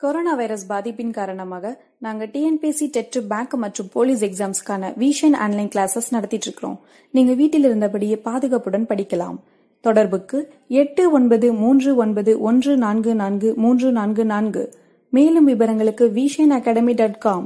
Corona virus பாதிப்பின் காரணமாக நாங்கள் டிஎன்பிஎஸ்சி டெட் பேங்க் மற்றும் போலீஸ் எக்ஸாம்ஸ்க்கான விஷன் ஆன்லைன் கிளாஸஸ் நடத்திட்டு இருக்கிறோம். நீங்க வீட்டில் இருந்தபடியே பாதுகாப்புடன் படிக்கலாம். தொடர்புக்கு 8919144344. மேலும் விவரங்களுக்கு vishanacademy.com.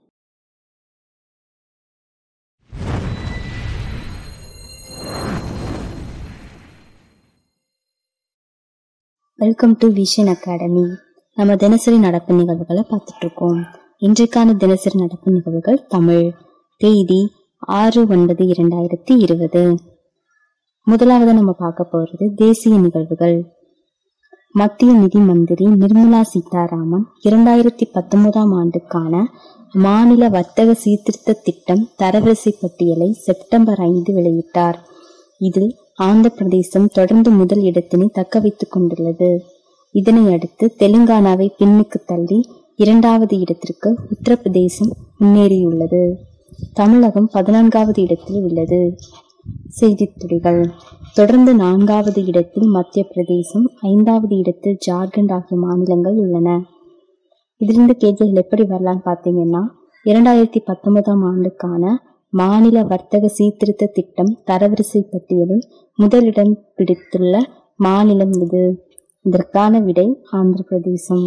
Welcome to Vision academy. நம்ம தினசரி நடப்பு நிகழ்வுகளை பார்த்துட்டு இருக்கோம். இன்றைக்கான தினசரி நடப்பு நிகழ்வுகள் தமிழ், தேதி 6/9/2020. முதலாவது நம்ம பார்க்க போறது தேசிய நிகழ்வுகள். மத்திய நிதி மந்திரி நிர்மலா சீதாராமன் 2019 ஆண்டுக்கான மாநில வர்த்தக சீர்திருத்த திட்டம் தரவரிசை பட்டியலை செப்டம்பர் 5 வெளியிட்டார். இதில் ஆந்திர பிரதேசம் தொடர்ந்து முதல் இடத்தினை தக்க வைத்துக் கொண்டுள்ளது. இதனை அடுத்து தெலுங்கானாவை பின்னுக்கு தள்ளி 2வது இடத்திற்கு உத்தரப்பிரதேசம் முன்னேறியுள்ளது. தமிழகம் 14வது இடத்தில் உள்ளது. செய்தித்துளிகள். தொடர்ந்து 4வது இடத்தில் மத்திய பிரதேசம், 5வது இடத்தில் ஜார்க்கண்ட் ஆகிய மாநிலங்கள் உள்ளன. இதிலிருந்து கேள்விகள் எப்படி வரலான்னு பார்த்தீங்கன்னா, 2019 ஆண்டுக்கான மாநில வர்த்தக சீர்திருத்த திட்டம் தரவரிசை பட்டியலில் முதலிடம் பிடித்துள்ள மாநிலம் இது. இதற்கான விடை ஆந்திர பிரதேசம்.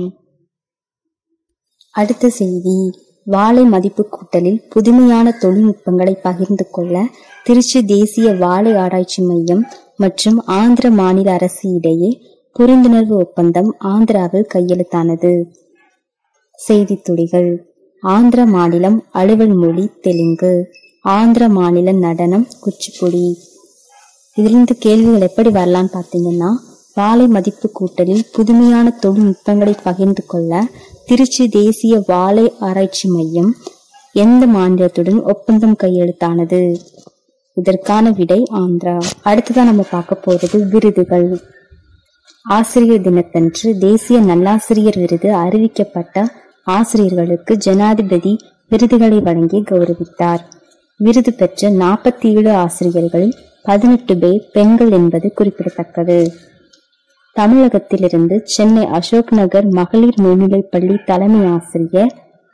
அடுத்த செய்தி, வாழை மதிப்பு கூட்டலில் புதுமையான தொழில்நுட்பங்களை பகிர்ந்து கொள்ள திருச்சி தேசிய வாழை ஆராய்ச்சி மையம் மற்றும் ஆந்திர மாநில அரசு இடையே புரிந்துணர்வு ஒப்பந்தம் ஆந்திராவில் கையெழுத்தானது. செய்தி துளிகள். ஆந்திர மாநிலம் அலுவல் மொழி தெலுங்கு. ஆந்திர மாநில நடனம் குச்சிப்புடி. இதிலிருந்து கேள்விகள் எப்படி வரலான்னு பார்த்தீங்கன்னா, வாழை மதிப்பு கூட்டலில் புதுமையான தொழில்நுட்பங்களை பகிர்ந்து கொள்ள திருச்சி தேசிய வாழை ஆராய்ச்சி மையம் எந்த மாநிலத்துடன் ஒப்பந்தம் கையெழுத்தானது? இதற்கான விடை ஆந்திரா. அடுத்ததான் நம்ம பார்க்க போறது விருதுகள். ஆசிரியர் தினத்தன்று தேசிய நல்லாசிரியர் விருது அறிவிக்கப்பட்ட ஆசிரியர்களுக்கு ஜனாதிபதி விருதுகளை வழங்கி கௌரவித்தார். விருது பெற்ற 47 ஆசிரியர்களில் 18 பேர் பெண்கள் என்பது குறிப்பிடத்தக்கது. தமிழகத்திலிருந்து சென்னை அசோக் நகர் மகளிர் மேல்நிலைப்பள்ளி தலைமை ஆசிரியர்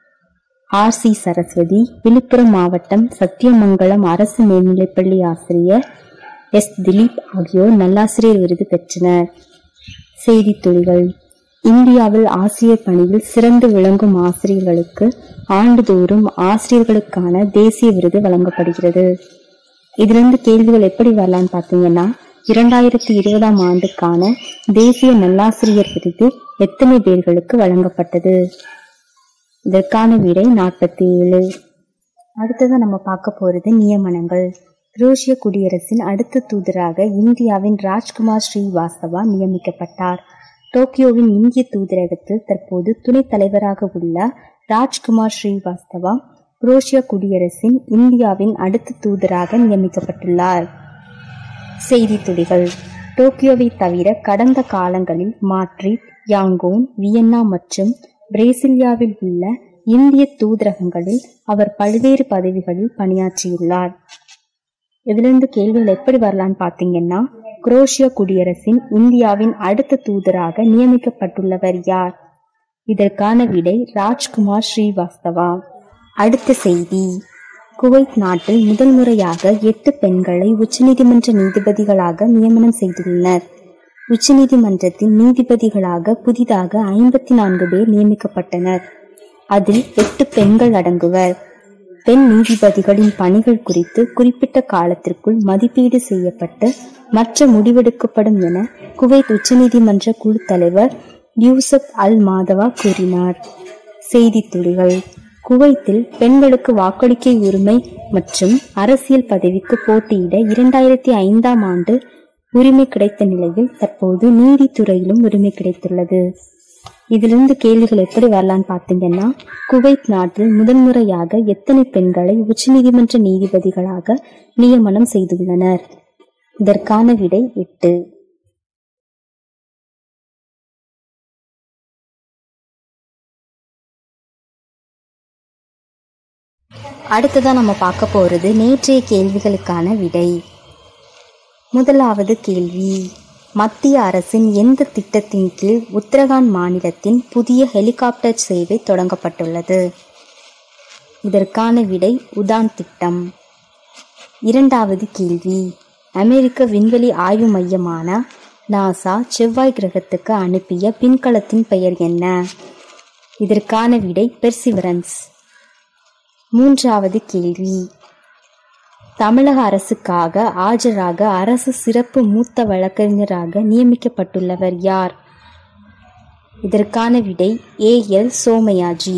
RC சரஸ்வதி, விழுப்புரம் மாவட்டம் சத்தியமங்கலம் அரசு மேல்நிலைப்பள்ளி ஆசிரியர் S திலீப் ஆகியோர் நல்லாசிரியர் விருது பெற்றனர். செய்தி துளிகள். இந்தியாவில் ஆசிரியர் பணியில் சிறந்து விளங்கும் ஆசிரியர்களுக்கு ஆண்டுதோறும் ஆசிரியர்களுக்கான தேசிய விருது வழங்கப்படுகிறது. இதிலிருந்து கேள்விகள் எப்படி வரலான்னு பார்த்தீங்கன்னா, 2020 ஆண்டுக்கான தேசிய நல்லாசிரியர் விருது எத்தனை பேர்களுக்கு வழங்கப்பட்டது? இதற்கான விடை 47. அடுத்ததான் நம்ம பார்க்க போறது நியமனங்கள். குரோஷிய குடியரசின் அடுத்த தூதராக இந்தியாவின் ராஜ்குமார் ஸ்ரீவாஸ்தவா நியமிக்கப்பட்டார். டோக்கியோவின் இந்திய தூதரகத்தில் தற்போது துணைத் தலைவராக உள்ள ராஜ்குமார் ஸ்ரீவாஸ்தவா குரோஷிய குடியரசின் இந்தியாவின் அடுத்த தூதராக நியமிக்கப்பட்டுள்ளார். செய்தி துளிகள். டோக்கியோவை தவிர கடந்த காலங்களில் மாட்ரிட், யாங்கோன், வியன்னா மற்றும் பிரேசிலியாவில் உள்ள இந்திய தூதரகங்களில் அவர் பல்வேறு பதவிகளில் பணியாற்றியுள்ளார். இதிலிருந்து கேள்விகள் எப்படி வரலான்னு பார்த்தீங்கன்னா, குரோஷிய குடியரசின் இந்தியாவின் அடுத்த தூதராக நியமிக்கப்பட்டுள்ளவர் யார்? இதற்கான விடை ராஜ்குமார் ஸ்ரீவாஸ்தவா. அடுத்த செய்தி, குவைத் நாட்டில் முதல் முறையாக 8 பெண்களை உச்சநீதிமன்ற நீதிபதிகளாக நியமனம் செய்துள்ளனர். உச்சநீதிமன்றத்தின் நீதிபதிகளாக புதிதாக 54 பேர் நியமிக்கப்பட்டனர். அதில் 8 பெண்கள் அடங்குவர். பெண் நீதிபதிகளின் பணிகள் குறித்து குறிப்பிட்ட காலத்திற்குள் மதிப்பீடு செய்யப்பட்டு மற்ற முடிவெடுக்கப்படும் என குவைத் உச்சநீதிமன்ற குழு தலைவர் யூசப் அல் மாதவா கூறினார். செய்தி துளிகள். குவைத்தில் பெண்களுக்கு வாக்களிக்கை உரிமை மற்றும் அரசியல் பதவிக்கு போட்டியிட 2005 ஆண்டு உரிமை கிடைத்த நிலையில் தற்போது நீதித்துறையிலும் உரிமை கிடைத்துள்ளது. இதிலிருந்து கேள்விகள் எப்படி வரலான்னு பார்த்தீங்கன்னா, குவைத் நாட்டில் முதன்முறையாக எத்தனை பெண்களை உச்சநீதிமன்ற நீதிபதிகளாக நியமனம் செய்துள்ளனர்? இதற்கான விடை 8. அடுத்ததான் நம்ம பார்க்க போறது நேற்றைய கேள்விகளுக்கான விடை. முதலாவது கேள்வி, மத்திய அரசின் எந்த திட்டத்தின் கீழ் உத்தரகாண்ட் மாநிலத்தின் புதிய ஹெலிகாப்டர் சேவை தொடங்கப்பட்டுள்ளது? இதற்கான விடை உதான் திட்டம். இரண்டாவது கேள்வி, அமெரிக்க விண்வெளி ஆய்வு மையமான நாசா செவ்வாய் கிரகத்துக்கு அனுப்பிய விண்கலத்தின் பெயர் என்ன? இதற்கான விடை பெர்சிவரன்ஸ். மூன்றாவது கேள்வி, தமிழக அரசுக்காக ஆஜராக அரசு சிறப்பு மூத்த வழக்கறிஞராக நியமிக்கப்பட்டுள்ளவர் யார்? இதற்கான விடை ஏஎல் சோமயாஜி.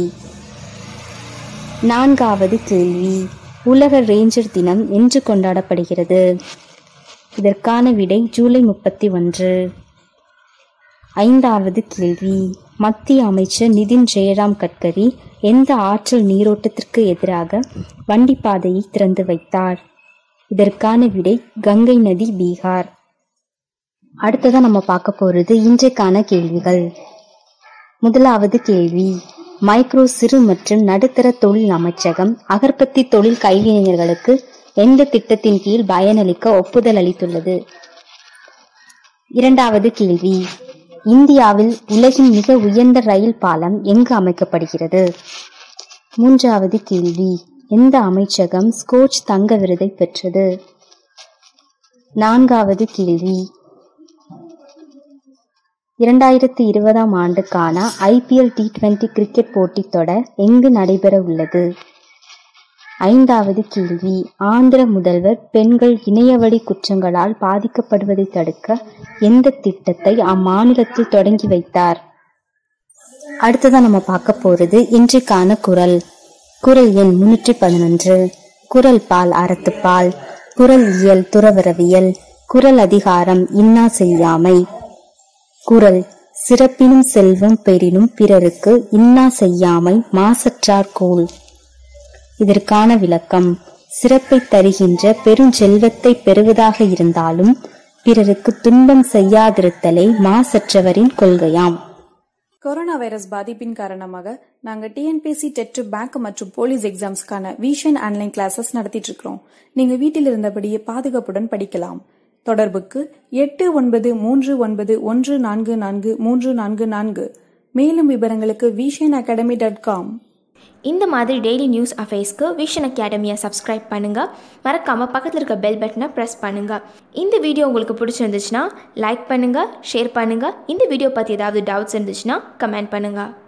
நான்காவது கேள்வி, உலக ரேஞ்சர் தினம் என்று கொண்டாடப்படுகிறது? இதற்கான விடை ஜூலை 31. ஐந்தாவது கேள்வி, மத்திய அமைச்சர் நிதின் ஜெயராம் கட்கரி எந்த ஆற்றல் நீரோட்டத்திற்கு எதிராக வண்டிப்பாதையை திறந்து வைத்தார்? இதற்கான விடை கங்கை நதி, பீகார். அடுத்ததான் நம்ம பார்க்க போறது இன்றைக்கான கேள்விகள். முதலாவது கேள்வி, மைக்ரோ சிறு மற்றும் நடுத்தர தொழில் அமைச்சகம் அகர்பத்தி தொழில் கைவினைஞர்களுக்கு எந்த திட்டத்தின் கீழ் பயனளிக்க ஒப்புதல் அளித்துள்ளது? இரண்டாவது கேள்வி, இந்தியாவில் உலகின் மிக உயர்ந்த ரயில் பாலம் எங்கு அமைக்கப்படுகிறது? மூன்றாவது கேள்வி, எந்த அமைச்சகம் ஸ்கோச் தங்க விருதை பெற்றது? நான்காவது கேள்வி, 2020 ஆண்டுக்கான IPL T20 கிரிக்கெட் போட்டித் தொடர் எங்கு நடைபெற உள்ளது? ஐந்தாவது கேள்வி, ஆந்திர முதல்வர் பெண்கள் இணையவழி குற்றங்களால் பாதிக்கப்படுவதை தடுக்க எந்த திட்டத்தை அம்மாநிலத்தில் தொடங்கி வைத்தார்? அடுத்ததான் நம்ம பார்க்க போறது இன்றைக்கான குறள். குறள் எண் 311. குறள் பால் அறத்துப்பால். குறள் இயல் துறவரவியல். குறள் அதிகாரம் இன்னா செய்யாமை. குறள் சிறப்பினும் செல்வம் பெறினும் பிறருக்கு இன்னா செய்யாமை மாசற்றார் கோல். இதற்கான விளக்கம், சிறப்பை தருகின்ற பெருஞ்செல்வத்தை பெறுவதாக இருந்தாலும் பிறருக்கு துன்பம் செய்யாதிருத்தலே மாசற்றவரின் கொள்கையாம். கொரோனா வைரஸ் பாதிப்பின் காரணமாக நாங்க டிஎன்பிஎஸ்சி டெட் பேங்க் மற்றும் போலீஸ் எக்ஸாம்ஸ்க்கான விஷன் ஆன்லைன் கிளாஸஸ் நடத்திட்டு இருக்கிறோம். நீங்க வீட்டில் இருந்தபடியே பாதுகாப்புடன் படிக்கலாம். தொடர்புக்கு 8939144344. மேலும் விவரங்களுக்கு vishanacademy.com. இந்த மாதிரி டெய்லி நியூஸ் அஃபேர்ஸ்க்கு விஷன் அகாடமியை சப்ஸ்கிரைப் பண்ணுங்கள். மறக்காமல் பக்கத்தில் இருக்க பெல் பட்டனை ப்ரெஸ் பண்ணுங்கள். இந்த வீடியோ உங்களுக்கு பிடிச்சிருந்துச்சுன்னா லைக் பண்ணுங்கள், ஷேர் பண்ணுங்கள். இந்த வீடியோ பற்றி ஏதாவது டவுட்ஸ் இருந்துச்சுன்னா கமெண்ட் பண்ணுங்கள்.